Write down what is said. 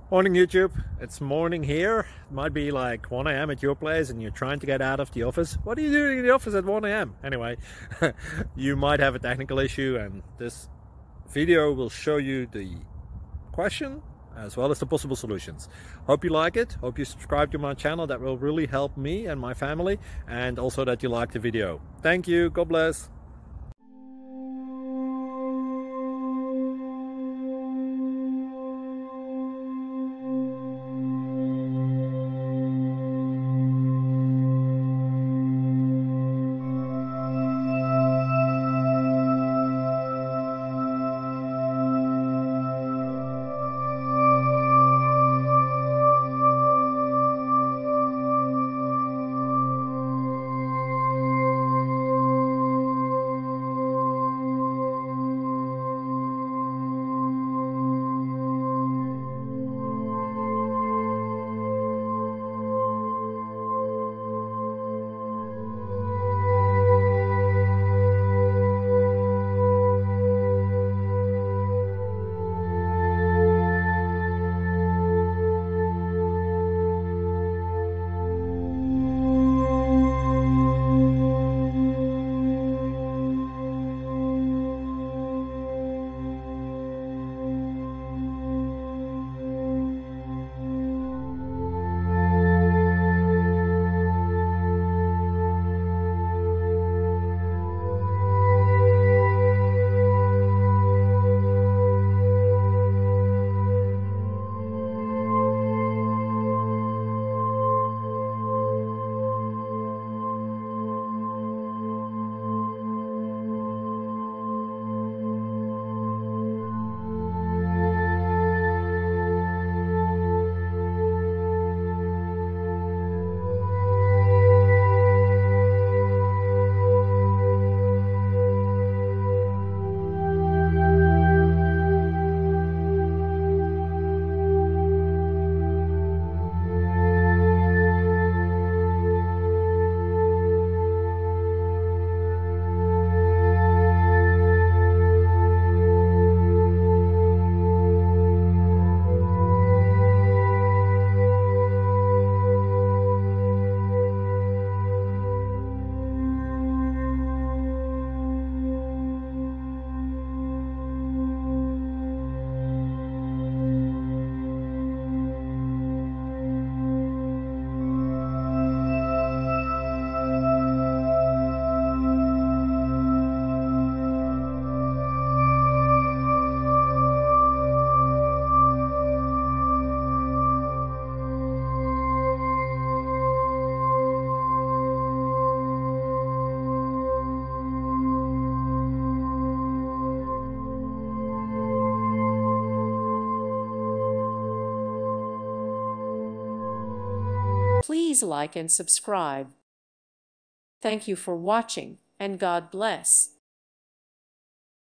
Morning YouTube, it's morning here. It might be like 1 a.m. at your place and you're trying to get out of the office. What are you doing in the office at 1 a.m.? Anyway, you might have a technical issue and this video will show you the question as well as the possible solutions. Hope you like it, hope you subscribe to my channel. That will really help me and my family, and also that you like the video. Thank you, God bless. Please like and subscribe. Thank you for watching, and God bless.